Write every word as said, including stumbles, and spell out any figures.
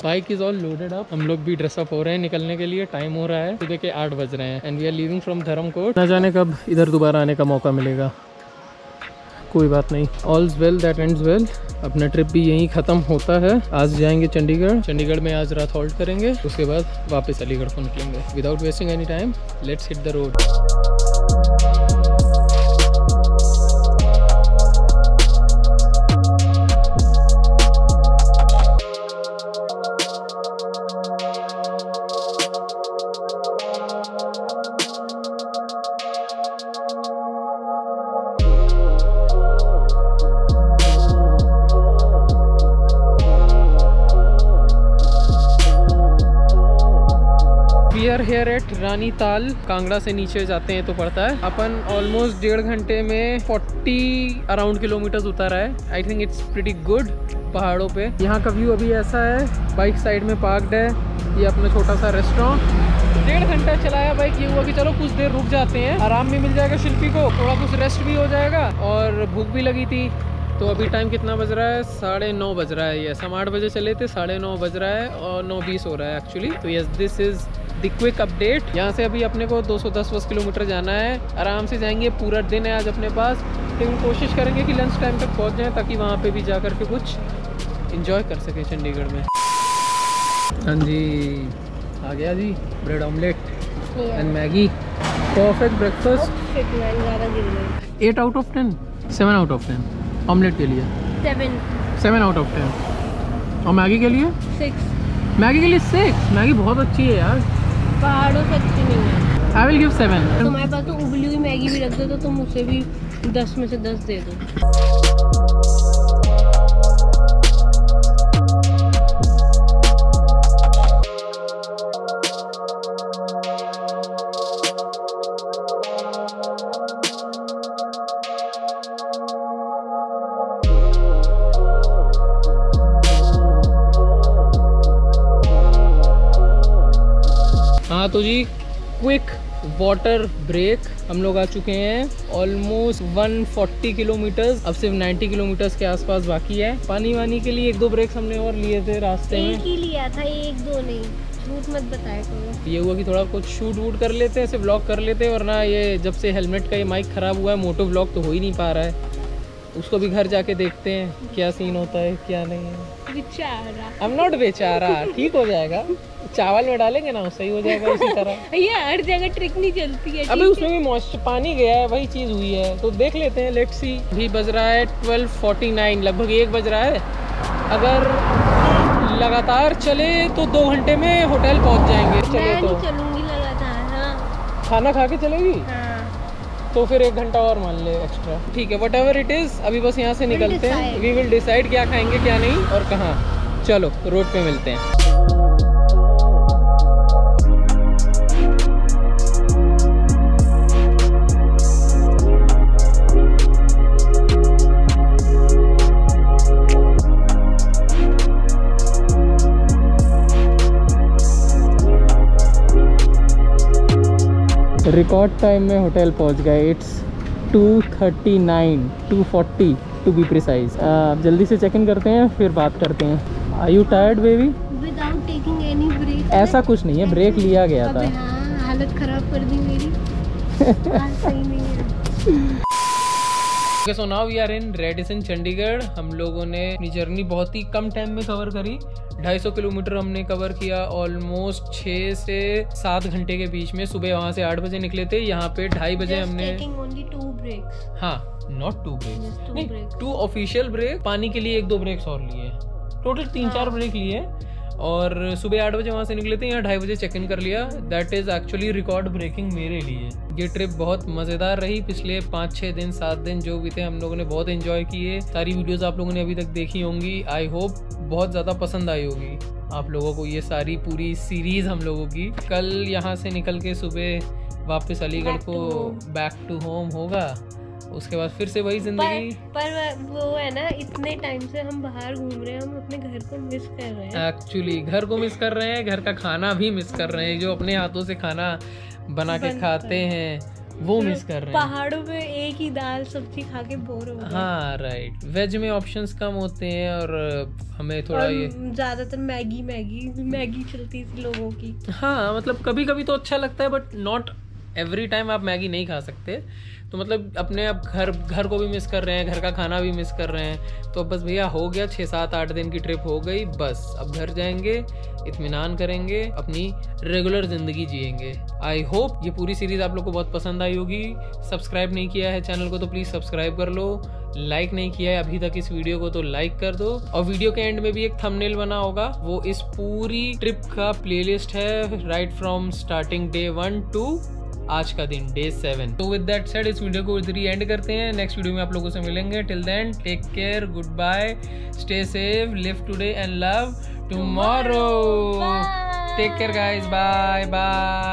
Bike is all loaded up. हम लोग भी ड्रेसअप हो रहे हैं निकलने के लिए। टाइम हो रहा है सुबह के आठ बज रहे हैं and we are leaving from Dharamkot. न जाने कब इधर दोबारा आने का मौका मिलेगा, कोई बात नहीं। All's well that ends well. अपना ट्रिप भी यहीं ख़त्म होता है। आज जाएंगे चंडीगढ़। चंडीगढ़ में आज रात हॉल्ट करेंगे, उसके बाद वापस अलीगढ़ को निकलेंगे। Without wasting any time let's hit the road. Here at Rani Tal. Kangra से नीचे जाते हैं तो पड़ता है। अपन ऑलमोस्ट डेढ़ घंटे में चालीस अराउंड किलोमीटर्स उतारा है। I think it's pretty good. पहाड़ों पे यहाँ का व्यू अभी ऐसा है। बाइक साइड में पार्क्ड है। ये अपना छोटा सा रेस्टोरेंट। डेढ़ घंटा चलाया बाइक। ये हुआ कि चलो कुछ देर रुक जाते हैं, आराम भी मिल जाएगा शिल्पी को, थोड़ा कुछ रेस्ट भी हो जाएगा और भूख भी लगी थी। तो अभी टाइम कितना बज रहा है? साढ़े नौ बज रहा है। यस, हम आठ बजे चले थे, साढ़े नौ बज रहा है और नौ बीस हो रहा है एक्चुअली। तो yes, this is the quick update. यहाँ से अभी अपने को दो सौ दस किलोमीटर जाना है। आराम से जाएंगे, पूरा दिन है आज अपने पास, लेकिन कोशिश करेंगे कि लंच टाइम तक पहुँच जाएँ ताकि वहाँ पे भी जा कर के कुछ इंजॉय कर सकें चंडीगढ़ में। हाँ जी, आ गया जी bread omelette and Maggi. Perfect breakfast. Eight out of ten, seven out of ten omelette के लिए। Seven seven out of ten. और मैगी के लिए सिक्स। मैगी के लिए सिक्स। मैगी बहुत अच्छी है यार, पहाड़ों से अच्छी नहीं है। I will give seven. तुम्हारे पास तो उबली हुई मैगी भी रख दो तो तुम उसे भी दस में से दस दे दो। हाँ तो जी, क्विक वाटर ब्रेक। हम लोग आ चुके हैं ऑलमोस्ट एक सौ चालीस किलोमीटर्स। अब सिर्फ नब्बे किलोमीटर्स के आसपास बाकी है। पानी वानी के लिए एक दो ब्रेक्स हमने और लिए थे रास्ते में। एक ही लिया था, एक दो नहीं, झूठ मत बताया करो। ये हुआ कि थोड़ा कुछ शूट वूट कर लेते हैं, ऐसे व्लॉग कर लेते हैं। और ना ये जब से हेलमेट का ये माइक ख़राब हुआ है, मोटो व्लॉग तो हो ही नहीं पा रहा है। उसको भी घर जाके देखते हैं क्या सीन होता है क्या नहीं है। बेचारा। आई एम नॉट बेचारा, ठीक हो जाएगा। चावल में डालेंगे ना सही हो जाएगा उसी तरह। ये हर जगह ट्रिक नहीं चलती है। अबे उसमें भी मॉइस्चर पानी गया है, वही चीज़ हुई है। तो देख लेते हैं, लेट्स सी। भी बज रहा है ट्वेल्व फोर्टी नाइन, लगभग एक बज रहा है। अगर लगातार चले तो दो घंटे में होटल पहुंच जाएंगे। चले मैं तो नहीं चलूंगी लगातार। हाँ। खाना खा के चलेगी? हाँ। तो फिर एक घंटा और मान ले एक्स्ट्रा। ठीक है, वट एवर इट इज़। अभी बस यहाँ से निकलते हैं। वी विल डिसाइड क्या खाएंगे क्या नहीं और कहाँ। चलो रोड पे मिलते हैं। रिकॉर्ड टाइम में होटल पहुंच गए। It's two thirty nine, two forty to be precise. अब जल्दी से चेक इन करते हैं फिर बात करते हैं। Are you tired baby? Without taking any break. ऐसा कुछ नहीं है, ब्रेक लिया गया था। हाँ, हालत खराब कर दी मेरी। सही नहीं है। So now we are in Radisson Chandigarh. हम लोगों ने अपनी जर्नी बहुत ही कम टाइम में कवर करी। ढाई सौ किलोमीटर हमने कवर किया ऑलमोस्ट छः से सात घंटे के बीच में। सुबह वहाँ से आठ बजे निकले थे, यहाँ पे ढाई बजे हमने। हाँ, नॉट टू ब्रेक्स, नहीं टू ऑफिशियल ब्रेक। पानी के लिए एक दो ब्रेक्स और लिए, टोटल तीन चार ब्रेक लिए। और सुबह आठ बजे वहाँ से निकले थे, यहाँ ढाई बजे चेक इन कर लिया। That is actually record breaking मेरे लिए। ये ट्रिप बहुत मज़ेदार रही। पिछले पाँच छः दिन सात दिन जो भी थे हम लोगों ने बहुत एंजॉय किए। सारी वीडियोस आप लोगों ने अभी तक देखी होंगी। आई होप बहुत ज़्यादा पसंद आई होगी आप लोगों को ये सारी पूरी सीरीज़ हम लोगों की। कल यहाँ से निकल के सुबह वापस अलीगढ़ को बैक टू होम होगा। उसके बाद फिर से वही जिंदगी। पर, पर वो है ना, इतने टाइम से हम बाहर घूम रहे हैं, हम अपने घर को मिस कर रहे हैं। एक्चुअली घर को मिस कर रहे हैं, घर का खाना भी मिस कर रहे हैं, जो अपने हाथों से खाना बना के खाते हैं। वो मिस कर रहे हैं। पहाड़ों में एक ही दाल सब्जी खा के बोर हो गए। हाँ राइट, वेज में ऑप्शंस कम होते हैं और हमें थोड़ा ये ज्यादातर मैगी मैगी मैगी चलती थी लोगों की। हाँ मतलब कभी कभी तो अच्छा लगता है बट नॉट एवरी टाइम आप मैगी नहीं खा सकते। तो मतलब अपने अब घर घर को भी मिस कर रहे हैं, घर का खाना भी मिस कर रहे हैं। तो बस भैया हो गया, छः सात आठ दिन की ट्रिप हो गई, बस अब घर जाएंगे, इत्मीनान करेंगे, अपनी रेगुलर ज़िंदगी जिएंगे। आई होप ये पूरी सीरीज़ आप लोग को बहुत पसंद आई होगी। सब्सक्राइब नहीं किया है चैनल को तो प्लीज़ सब्सक्राइब कर लो, लाइक नहीं किया है अभी तक इस वीडियो को तो लाइक कर दो। और वीडियो के एंड में भी एक थंबनेल बना होगा, वो इस पूरी ट्रिप का प्लेलिस्ट है, right from starting day one to आज का दिन डे सेवन। तो विद दैट सेड इस वीडियो को इधर ही एंड करते हैं। नेक्स्ट वीडियो में आप लोगों से मिलेंगे। Till then take care, goodbye, stay safe, live today and love tomorrow. Take care guys, bye bye.